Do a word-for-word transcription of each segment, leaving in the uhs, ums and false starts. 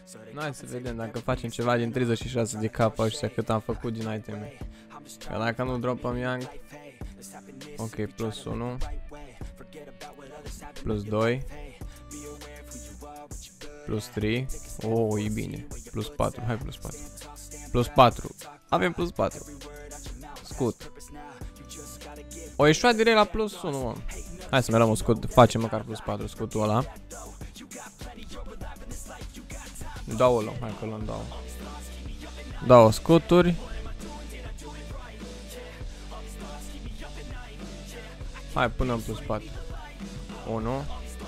Hai să vedem dacă facem ceva din treizeci și șase de K ăștia cât am făcut din iteme. Că dacă nu dropăm Young. Ok, plus unu. Plus doi. Plus trei. Oh, e bine. Plus patru, hai plus patru. Plus patru. Avem plus patru. Scut. O ieșit direct la plus unu, mă. Hai să mergem un scut, facem măcar plus patru scutul ăla. Dau-o luăm, hai că luăm două. Două scuturi. Hai, punem plus patru. unu.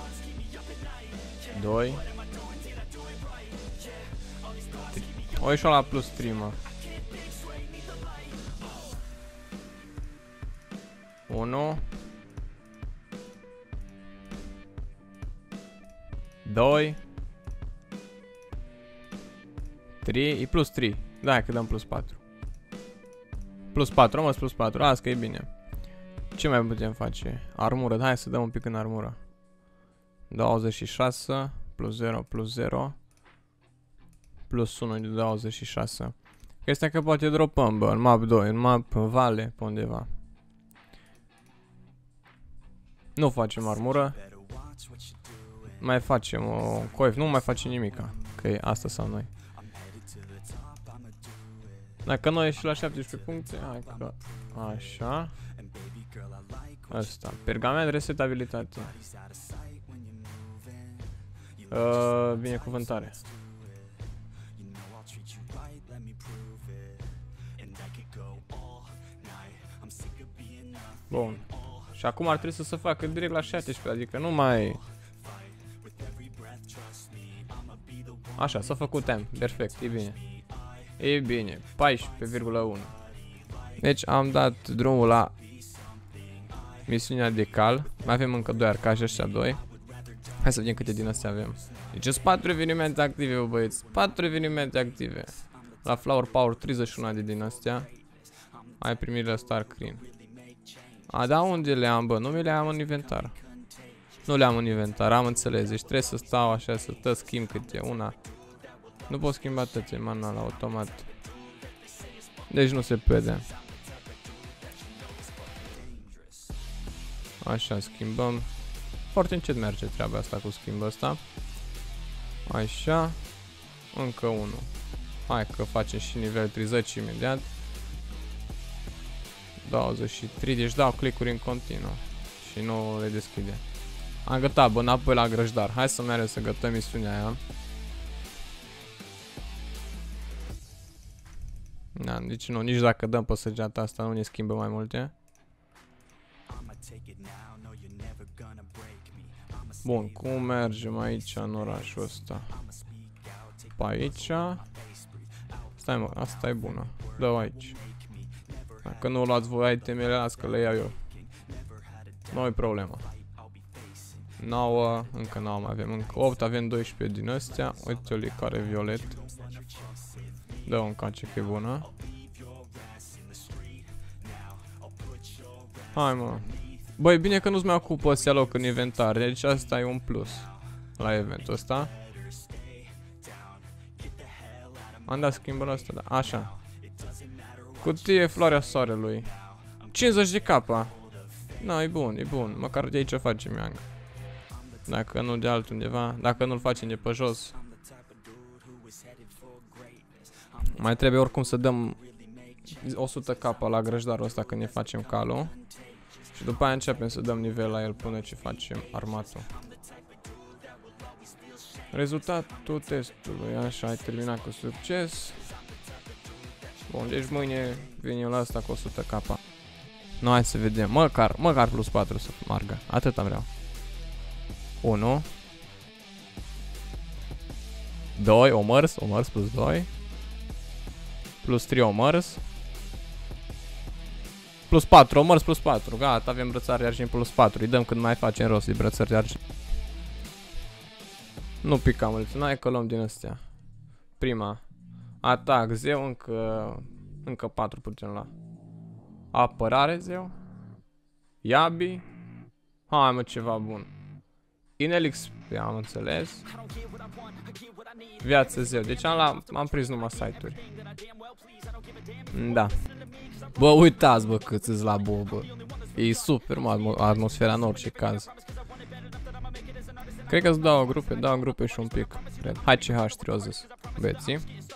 doi. O ieșit la plus trei, mă. unu. doi. trei. E plus trei. Da, că dăm plus patru. Plus patru, am plus patru. Asta că e bine. Ce mai putem face? Armură. Hai să dăm un pic în armură. douăzeci și șase. Plus zero, plus zero. Plus unu de douăzeci și șase. Chestia că poate dropăm, bă, în map doi, în map vale, pe undeva. Nu facem armură. Mai facem o coif, nu mai facem nimica. Că e asta sau noi. Dacă noi ieșim la șaptesprezece puncte, hai că... Așa. Asta. Pergament, resetabilitate. Uh, binecuvântare. Bun. Și acum ar trebui să se facă direct la șaptesprezece, adică nu mai... Așa, s-a făcut time. Perfect, e bine. E bine, paisprezece virgulă unu. Deci am dat drumul la misiunea de cal. Mai avem încă doi arcași, ăștia doi. Hai să vedem câte din astea avem. Deci sunt patru evenimente active, bă, băieți. patru evenimente active. La Flower Power treizeci și unu de din astea. Ai primit la Star Green. A, da, unde le am, bă? Nu mi le am în inventar. Nu le am în inventar, am înțeles. Deci trebuie să stau așa, să tă schimb câte una. Nu pot schimba toate manual, automat. Deci nu se poate. Așa, schimbăm. Foarte încet merge treaba asta cu schimbul ăsta. Așa. Încă unul. Hai că facem și nivel treizeci imediat. douăzeci și trei, deci dau click-uri în continuu. Și nu le deschide. Am gătat, bă, înapoi la grăjdar. Hai să mergem să gătăm misiunea aia. Da, deci nu, nici dacă dăm pe săgeata asta nu ne schimbă mai multe. Bun, cum mergem aici în orașul ăsta? Pe aici. Stai, mă, asta e bună. Dă-o aici. Dacă nu luați voi itemele, las că le iau eu. Nu-i problemă. nouă, încă nouă mai avem, încă opt, avem doisprezece din astea. Uite o licare violet. Dă un cace că e bună. Hai, mă. Băi, bine că nu-ți mai ocupă ăstea loc în inventar, deci asta e un plus la eventul ăsta. Am dat schimbul ăsta, da, așa. Cutie floarea soarelui. cincizeci de capa. Na, e bun, e bun, măcar de aici facem Young. Dacă nu de altundeva, dacă nu-l facem de pe jos. Mai trebuie oricum să dăm o sută capa la grăjdarul ăsta când ne facem calul. Și după aia începem să dăm nivel la el până ce facem armatul. Rezultatul testului, așa, ai terminat cu succes. Bun, deci mâine vin eu la asta cu o sută capa. Nu, hai să vedem, măcar, măcar plus patru să margă, atât am vreau. unu. doi, o mărs, o mărs plus doi. Plus trei, o mărs. Plus patru, o mărs plus patru, gata, avem brățari de argint plus patru, îi dăm când mai facem rost de brățări de argint. Nu pica mult, n-ai că luăm din astea. Prima. Atac, zeu, încă, încă patru putem lua. Apărare, zeu. Yabi. Hai, mă, ceva bun. Inelix, am înțeles. Viață zeu. Deci am, la, am prins numai site-uri. Da. Bă, uitați, bă, cât îți la bo, bă. E super, mă, atmosfera în orice caz. Cred că îți dau grupe, dau grupe și un pic. Cred. Hai ce H trei au zis. Băieții.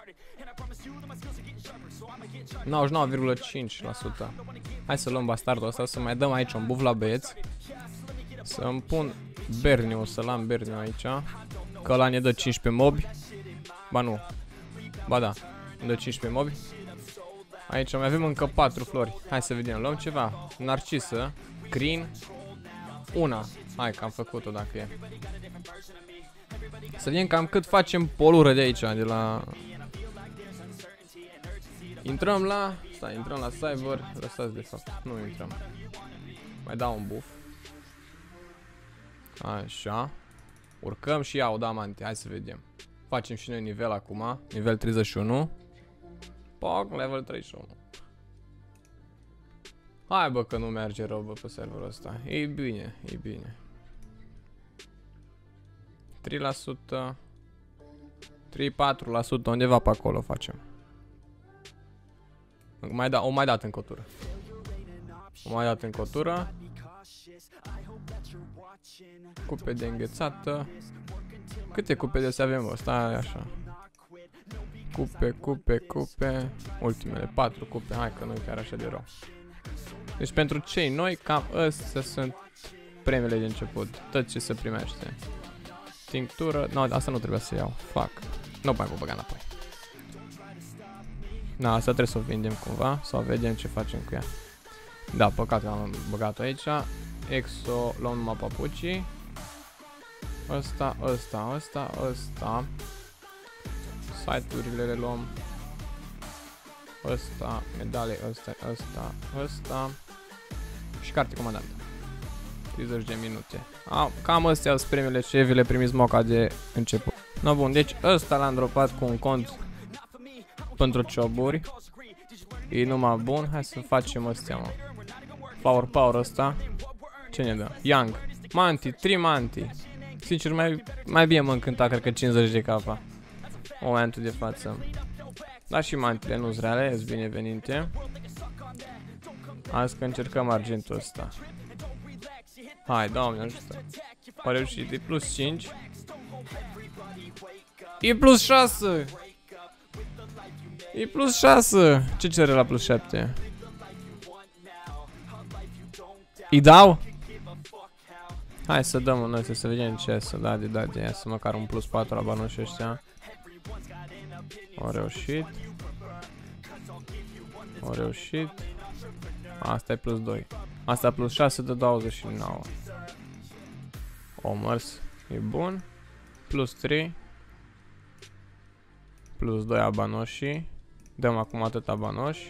nouăzeci și nouă virgulă cinci la sută. Hai să luăm bastardul ăsta, să mai dăm aici un buf la băieți. Să îmi pun Berniu, să-l am Berniu aici. Că ăla ne dă cincisprezece mobi. Ba nu. Ba da. Ne dă cincisprezece mobi. Aici mai avem încă patru flori. Hai să vedem. Luăm ceva. Narcisă. Crin. Una. Hai că am făcut-o dacă e. Să vedem cam cât facem polură de aici. De la... Intrăm la... Stai, intrăm la cyber. Lăsați de fapt. Nu intrăm. Mai dau un buff. Așa. Urcăm și iau diamante. Hai să vedem. Facem și noi nivel acum. Nivel treizeci și unu. Poc, level treizeci și unu. Hai bă că nu merge rău bă pe serverul ăsta. E bine, e bine. trei la sută. trei patru la sută undeva pe acolo facem. Mai da, o mai dat în cotură. O mai dat în cotură. Cupe de înghețată. Câte cupe de astea avem? Stai așa. Cupe, cupe, cupe. Ultimele patru cupe. Hai că nu e chiar așa de rău. Deci pentru cei noi, cam astea sunt premiile de început. Tot ce se primește. Tinctură. Nu, asta nu trebuie să iau. Fac. Nu mai pot băga înapoi. Da, asta trebuie să o vindem cumva. Sau vedem ce facem cu ea. Da, păcat că am băgat-o aici. Exo, luăm numai papucii. Ăsta, ăsta, ăsta, ăsta. Site-urile le luăm. Ăsta, medale, ăsta, ăsta, ăsta. Și carte comandantă. treizeci de minute. A, cam astea sunt premiile ce vi le primiți moca de început. No, bun, deci ăsta l-am dropat cu un cont pentru cioburi. E numai bun. Hai să facem astea, mă. Power, power ăsta. Ce ne dă? Young. Manti, trei manti. Sincer, mai, mai bine mă încânta, cred că cincizeci de capa. Momentul de față. Dar și mantile nu-s reale, sunt binevenite. Azi că încercăm argentul ăsta. Hai, Doamne ajută. A reușit, e plus cinci. E plus șase. E plus șase. Ce cere la plus șapte? Îi dau? Hai să dăm un ăsta, să vedem ce să da de da de ea, să măcar un plus patru la banoși ăștia. O reușit. O reușit. Asta e plus doi. Asta plus șase de douăzeci și nouă. O mers. E bun. Plus trei. Plus doi abanoși. Dăm acum atât abanoși.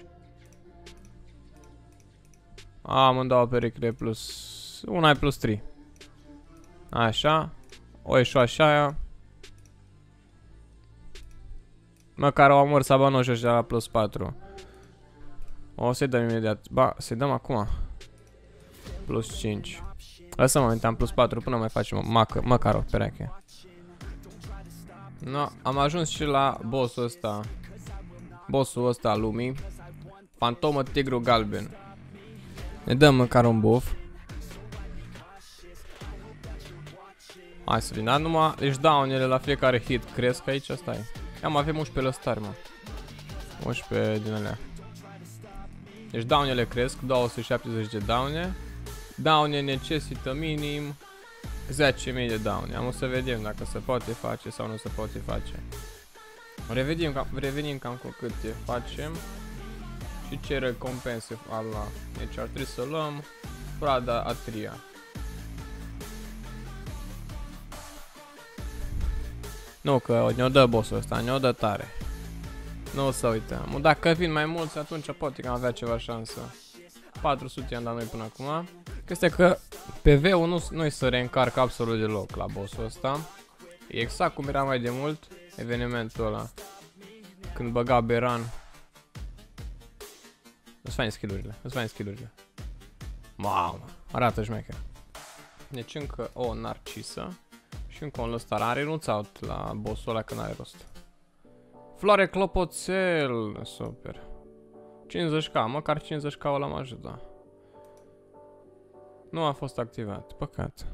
Amândouă pericole plus... Una e plus trei. Așa. O ieșu așa aia. Măcar au mers abanoși ăștia la plus patru. O să-i dăm imediat. Ba, să-i dăm acum. Plus cinci. Lăsăm momentan plus patru până mai facem macă, măcar o pereche. No, am ajuns și la bossul ăsta. Bossul ăsta al lumii. Fantomă tigru galben. Ne dăm măcar un buff. Hai să vin, dar numai, deci daunele la fiecare hit cresc aici, stai. Am avem unsprezece lăstari, mă. unsprezece din alea. Deci daunele cresc, două sute șaptezeci de daune. Daune necesită minim zece mii de daune. Am o să vedem dacă se poate face sau nu se poate face. Revenim cam, revenim cam cu câte facem. Și ce recompense ala. Deci ar trebui să luăm Prada Atria. Nu că ne-o dă bossul ăsta, ne-o dă tare. Nu o să uităm. Dacă vin mai mulți, atunci poate că am avea ceva șansă. patru sute am dat noi până acum. Chestia că P V-ul nu, nu-i să reîncarcă absolut deloc la bossul ăsta. E exact cum era mai de mult evenimentul ăla. Când băga Beran. Îți fain skill-urile, îți fain skill-urile. Mamă, arată șmecher. Deci încă o narcisă. Și încă un lăstar. Am renunțat la bossul ăla că n-are rost. Floare clopoțel. Super. cincizeci K. Măcar cincizeci K l-am ajutat. Nu a fost activat. Păcat.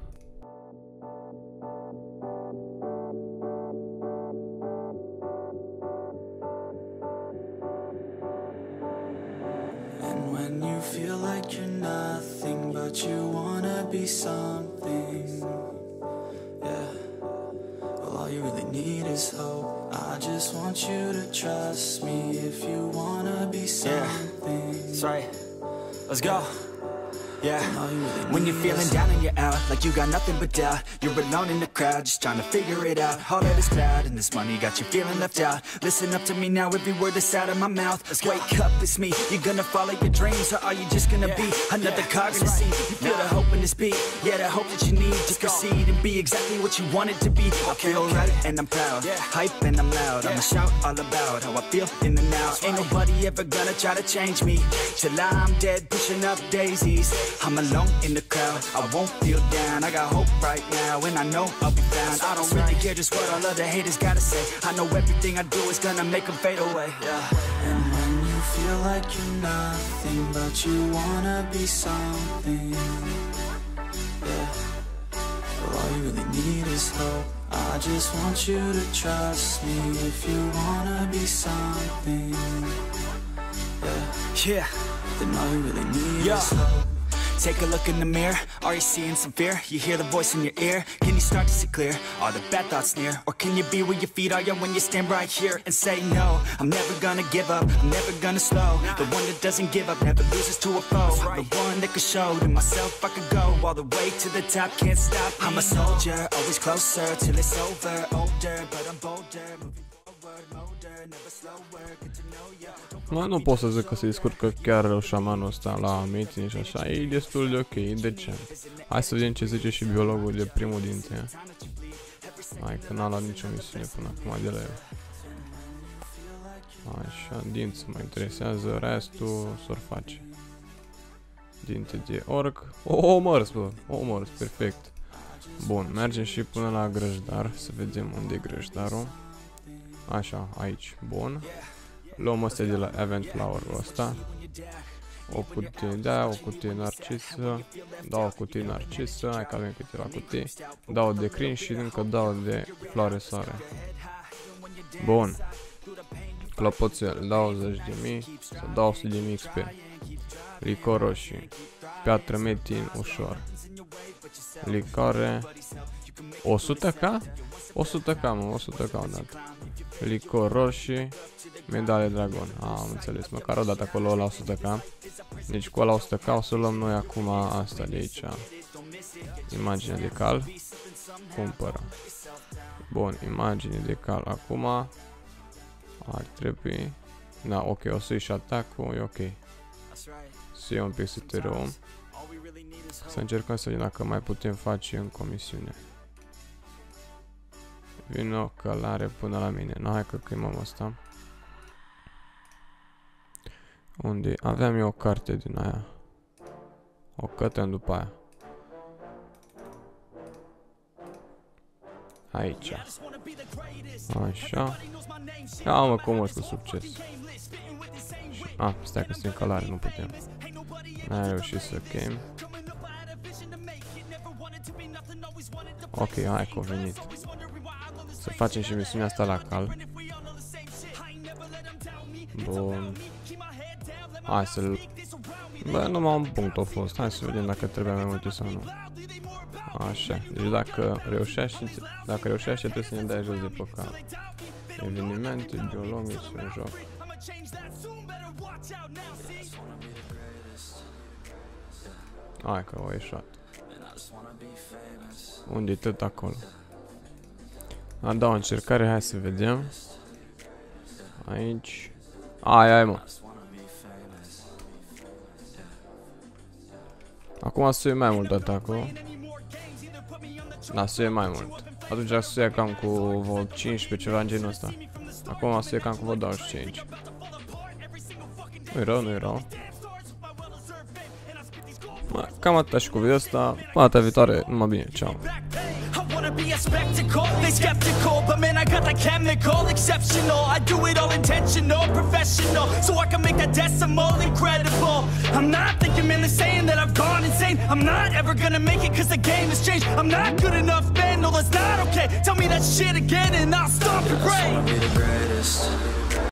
Feel like you're nothing, but you wanna be something. Yeah. Well, all you really need is hope. I just want you to trust me if you wanna be something. Yeah. That's right. Let's go. Yeah, when you're feeling down and you're out, like you got nothing but doubt, you're alone in the crowd, just trying to figure it out. All of this cloud and this money got you feeling left out. Listen up to me now, every word that's out of my mouth. Wake up, it's me. You're gonna follow your dreams, or are you just gonna be another cog in the scene? You feel the hope in this beat, yeah, the hope that you need to proceed and be exactly what you want it to be. I feel right and I'm proud, hype and I'm loud. I'ma shout all about how I feel in the now. Ain't nobody ever gonna try to change me till I'm dead, pushing up daisies. I'm alone in the crowd, I won't feel down. I got hope right now, and I know I'll be found. I don't really care just what all other haters gotta say. I know everything I do is gonna make them fade away, yeah. And when you feel like you're nothing, but you wanna be something, yeah. Well, all you really need is hope. I just want you to trust me if you wanna be something, yeah. Yeah. Then all you really need yeah. is hope. Take a look in the mirror, are you seeing some fear? You hear the voice in your ear, can you start to see clear? Are the bad thoughts near? Or can you be where your feet are when you stand right here and say no? I'm never gonna give up, I'm never gonna slow. The one that doesn't give up, never loses to a foe. The one that could show to myself I could go all the way to the top, can't stop me. I'm a soldier, always closer till it's over. Older, but I'm bolder, moving forward, older, never slower, good to know ya. Mă, nu pot să zic că se descurcă chiar rău șamanul ăsta la meeting și așa, e destul de ok, e decent. Hai să vedem ce zice și biologul de primul dintre ea. Hai că n-a luat nicio misiune până acum de la el. Așa, dinți mă interesează, restul s-or face. Dinte de orc. O, mărs, bă, o, mărs, perfect. Bun, mergem și până la grăjdar, să vedem unde e grăjdarul. Așa, aici, bun. Luăm astea de la Event Flower-ul ăsta. O cutie de aia, o cutie narcisă. Dau o cutie narcisă, hai că avem câteva cutii. Dau de crin și încă dau de floare soare. Bun. Clopoțel, douăzeci de mii sau două sute de mii X P. Licor roșii. Piatră metin ușor. Licoare o sută K? o sută K, mă, o sută K odată. Licor roșii. Medale dragon. Ah, am înțeles. Măcar o dată acolo la o sută K. Deci cu ăla o sută K o să luăm noi acum asta de aici. Imagine de cal. Cumpără. Bun, imagine de cal acum. Ar trebui. Da, ok, o să iei și atacul, e ok. Să iau un pic să te rău. Să încercăm să vedem dacă mai putem face în comisiune. Vine o călare până la mine. Nu, hai că chemăm asta. Unde? Aveam eu o carte din aia. O cătăm după aia. Aici. Așa. Ia mă, comos cu succes. Ah, stai că suntem călare, nu putem. N-ai reușit să chem. Ok, hai că a venit. Să facem și misiunea asta la cal. Bun. Hai să-l... Bă, numai un punct a fost. Hai să vedem dacă trebuie mai multe sau nu. Așa. Deci dacă reușește, dacă reușește trebuie să ne dai jos de pe cal. Evenimente, biologici și un joc. Hai că o ieșat. Unde-i tot acolo? A, da, o încercare, hai să vedem. Aici. Ai, ai, mă. Acum să iei mai mult atacul. Da, să iei mai mult. Atunci să iei cam cu vreo cincisprezece, ceva în genul ăsta. Acum să iei cam cu vreo douăzeci și cinci. Nu-i rău, nu-i rău. Cam atâta și cu video ăsta. Până data viitoare, numai bine, ceau. spectacle, they skeptical, but man, I got the chemical, exceptional. I do it all intentional, professional, so I can make that decimal incredible. I'm not thinking, man, they're saying that I've gone insane. I'm not ever gonna make it cause the game has changed. I'm not good enough, man, no, that's not okay. Tell me that shit again and I'll stop your brain. I just wanna be the greatest.